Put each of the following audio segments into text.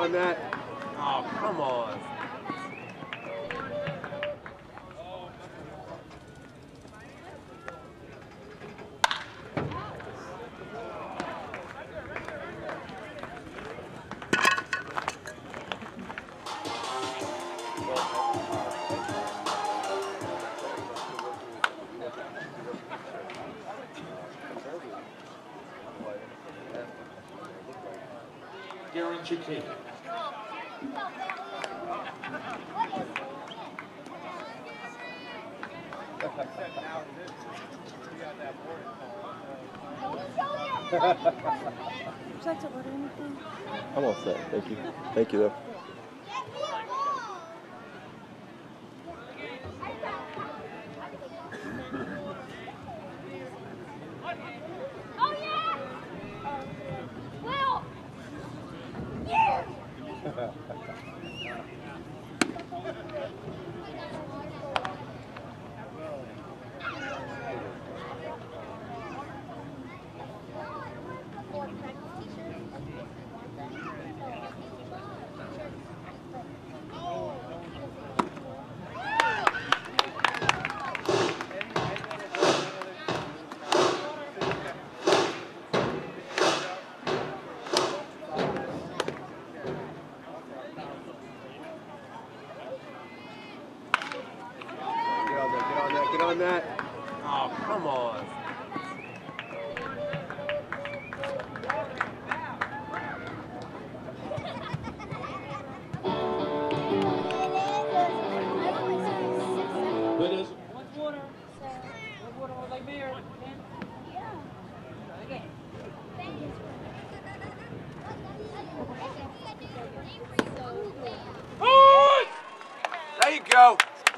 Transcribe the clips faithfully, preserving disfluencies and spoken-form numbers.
on that. Oh, come on. Garin Cecchini. Would you like to order anything? I'm all set. Thank you. Thank you, though. Oh, yeah! Well, yeah! Get on that. Oh, come on. But is One quarter. One quarter was like beer. Yeah. Again. There you go.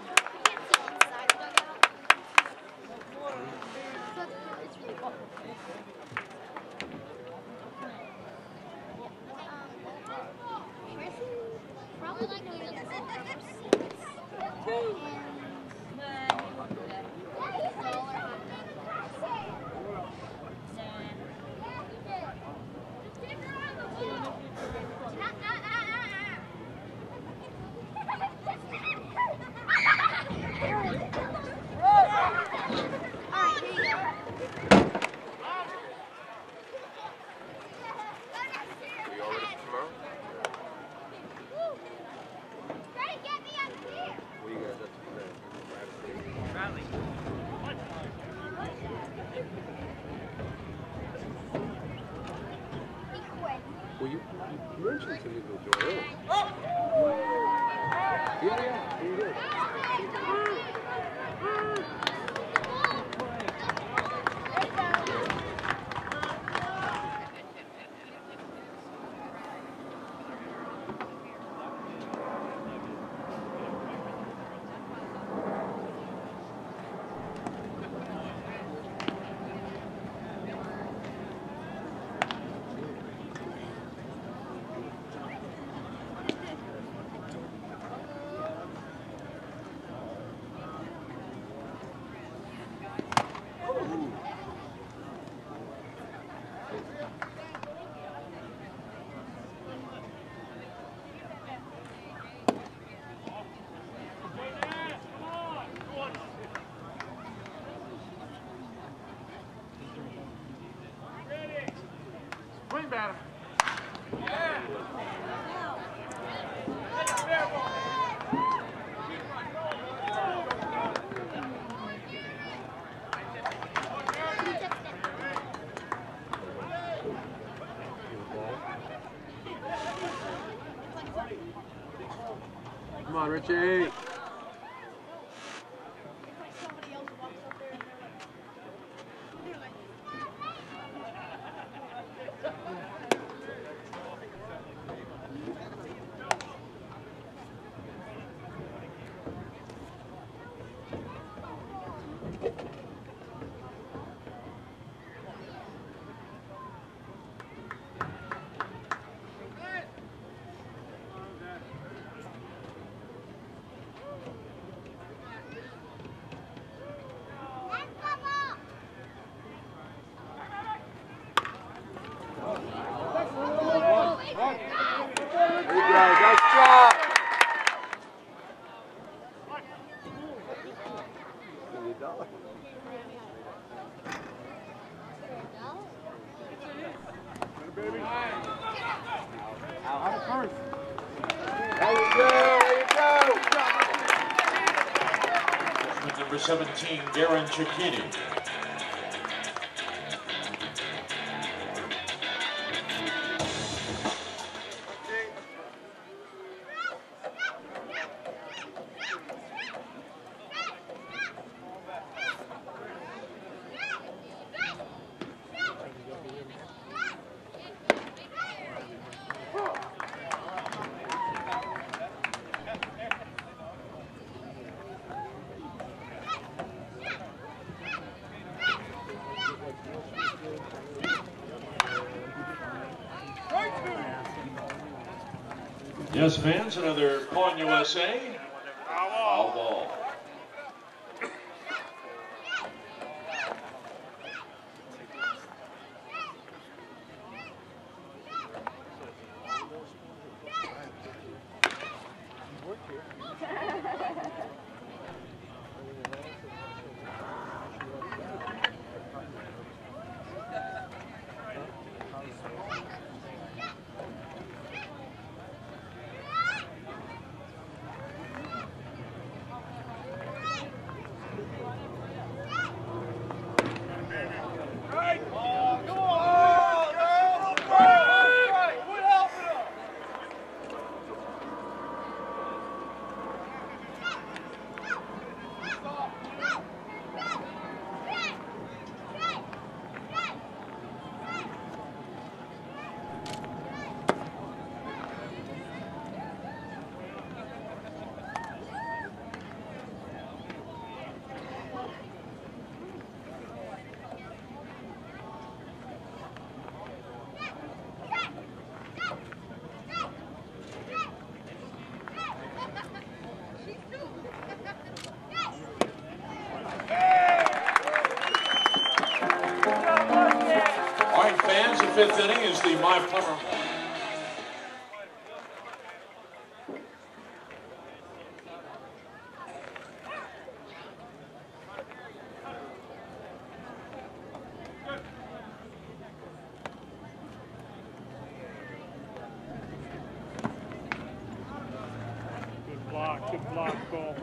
Well, you, you mentioned to me the door. Yeah, yeah, you did. swing batter. Come on, Richie. seventeen, Garin Cecchini. Yes, fans, another point U S A. Foul ball. Fifth inning is the My Plumber. Good block, good block, goal.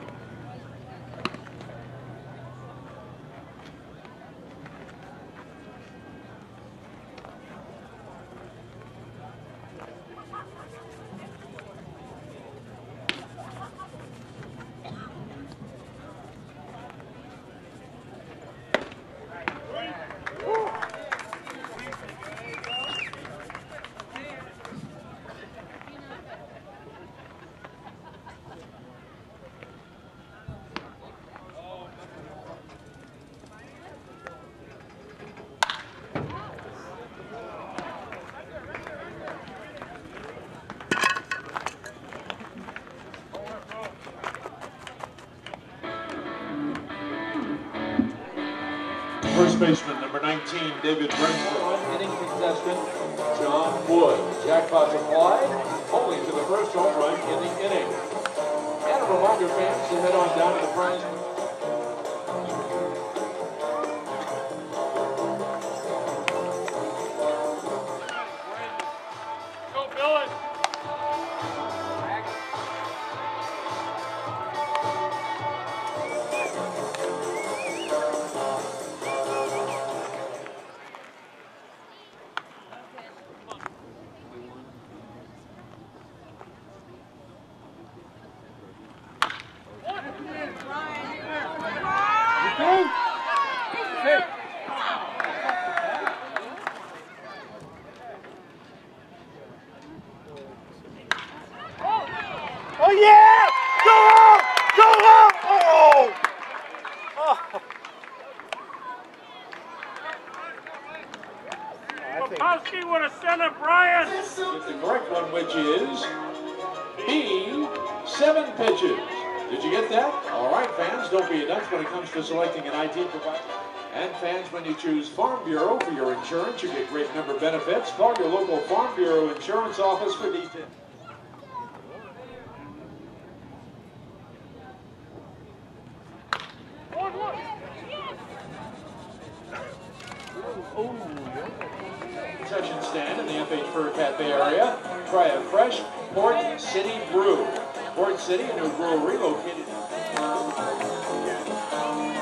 First baseman, number nineteen, David Brentford. Inning contestant, John Wood. Jackpot applied, only to the first home run in the inning. And a reminder, fans, to head on down to the prize. Go, Billy! Oh yeah! Go up! Go up! Oh! Oh! Popowski would have sent it, Brian! Get the correct one, which is B, seven pitches. Did you get that? All right, fans, don't be a dunce when it comes to selecting an I T provider. And fans, when you choose Farm Bureau for your insurance, you get great member benefits. Call your local Farm Bureau insurance office for details. Concession stand in the F H Fur Cafe area. Try a fresh Port City brew. Port City, a new brewery located.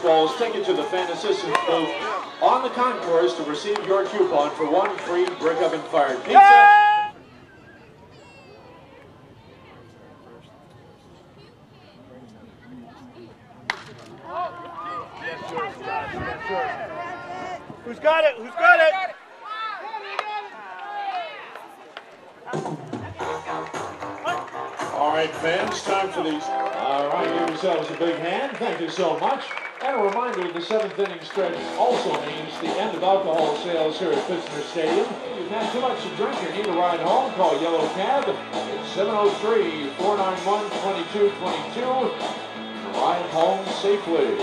baseballs, take it to the fan assistance booth on the concourse to receive your coupon for one free brick oven fired pizza. Yeah! Who's got it? Who's got it? All right, fans, time for these. All right, give yourselves a big hand. Thank you so much. And a reminder, the seventh inning stretch also means the end of alcohol sales here at Pittsburgh Stadium. If you've had too much to drink or need a ride home, call Yellow Cab at seven oh three, four nine one, two two two two. Ride home safely.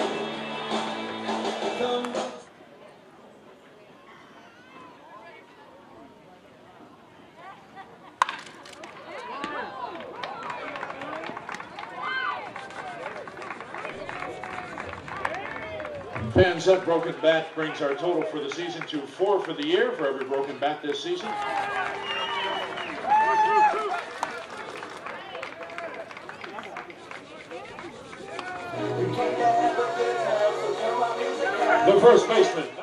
Fans, that broken bat brings our total for the season to four for the year for every broken bat this season. The first baseman.